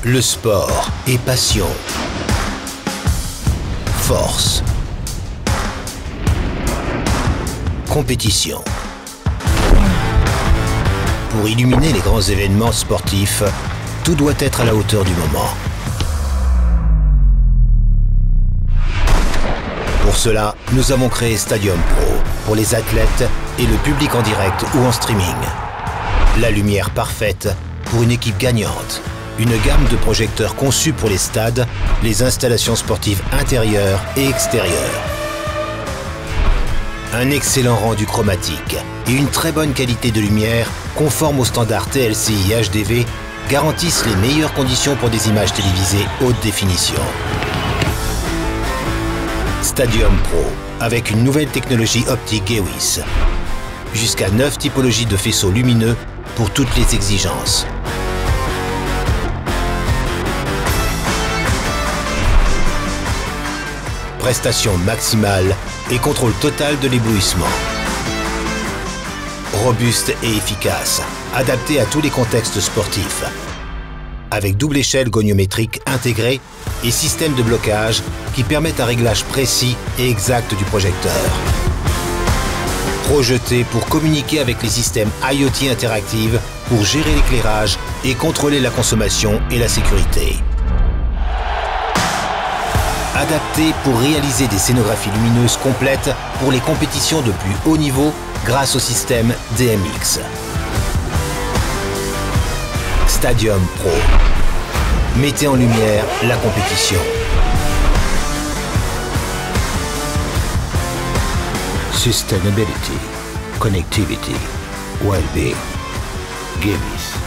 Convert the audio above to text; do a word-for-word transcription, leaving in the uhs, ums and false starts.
Le sport est passion, force, compétition. Pour illuminer les grands événements sportifs, tout doit être à la hauteur du moment. Pour cela, nous avons créé Stadium Pro pour les athlètes et le public en direct ou en streaming. La lumière parfaite pour une équipe gagnante. Une gamme de projecteurs conçus pour les stades, les installations sportives intérieures et extérieures. Un excellent rendu chromatique et une très bonne qualité de lumière conforme aux standards T L C I H D V garantissent les meilleures conditions pour des images télévisées haute définition. Stadium Pro, avec une nouvelle technologie optique E W I S. Jusqu'à neuf typologies de faisceaux lumineux pour toutes les exigences. Prestation maximale et contrôle total de l'éblouissement. Robuste et efficace, adapté à tous les contextes sportifs. Avec double échelle goniométrique intégrée et système de blocage qui permettent un réglage précis et exact du projecteur. Projeté pour communiquer avec les systèmes IoT interactifs pour gérer l'éclairage et contrôler la consommation et la sécurité. Adapté pour réaliser des scénographies lumineuses complètes pour les compétitions de plus haut niveau grâce au système D M X. Stadium Pro. Mettez en lumière la compétition. Sustainability, connectivity, well-being. Give us.